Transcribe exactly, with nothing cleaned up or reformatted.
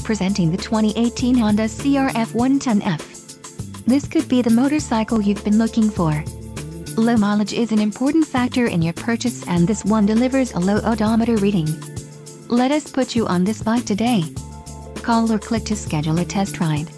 Presenting the twenty eighteen Honda C R F one ten F. This could be the motorcycle you've been looking for. Low mileage is an important factor in your purchase, and this one delivers a low odometer reading. Let us put you on this bike today. Call or click to schedule a test ride.